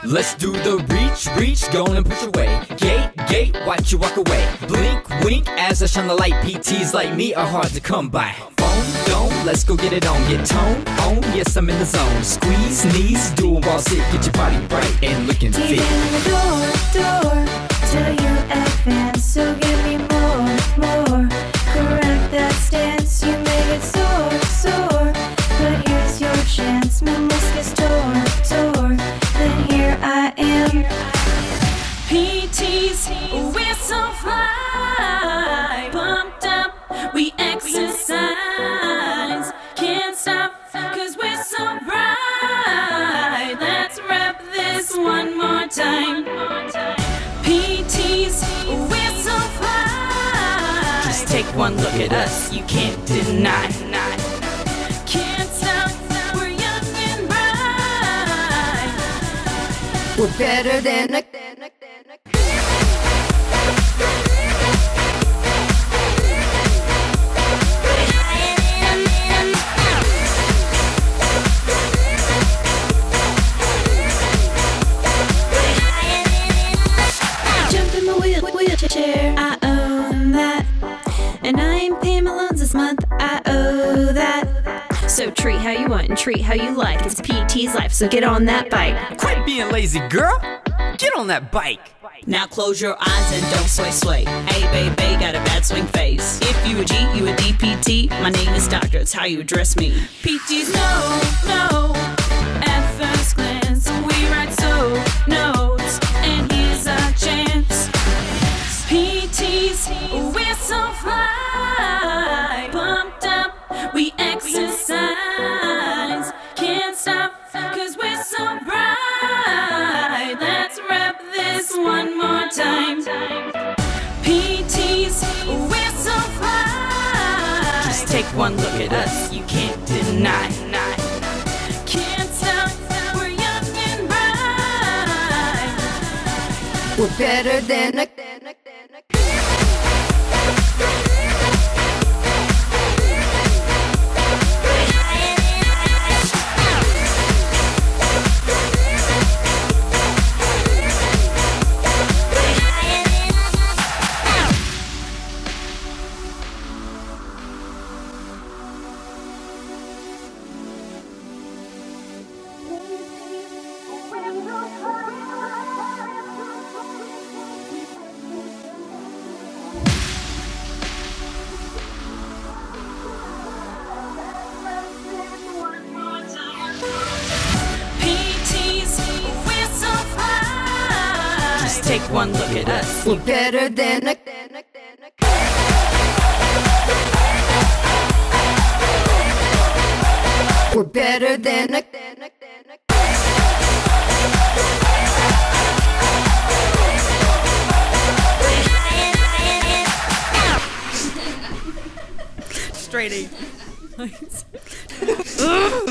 Let's do the reach, go and push away. Gate, watch you walk away. Blink, wink, as I shine the light. PTs like me are hard to come by. Phone, don't, let's go get it on. Get tone, on, yes I'm in the zone. Squeeze, knees, do a wall sit. Get your body right and looking fit. Deep in the door, till you advance. So give me more. Correct that stance, you make it soar. But here's your chance, meniscus tore. Then here I am. PTs, we're so fly. Pumped up, we exercise. Can't stop, cause we're so bright. Let's rep this one more time. PTs, we're so fly. Just take one look at us, you can't deny. Can't stop, we're young and bright. We're better than a wheelchair, I own that. And I ain't paying my loans this month, I owe that. So treat how you want and treat how you like. It's PT's life, so get on that bike. Quit being lazy, girl. Get on that bike. Now close your eyes and don't sway. Hey baby, got a bad swing face. If you a G, you a DPT. My name is Doctor, it's how you address me. PTs no, at first glance. We write so notes, and here's our chance. PTs, we're so fly. Pumped up, we exercise. Can't stop, cause we're so bright. Let's rep this one more time. PTs, we're so fly. Just take one look at us, you can't deny. Can't stop, we're young and bright. we're better than a take one look at us. we're better than a we're better than a straight A.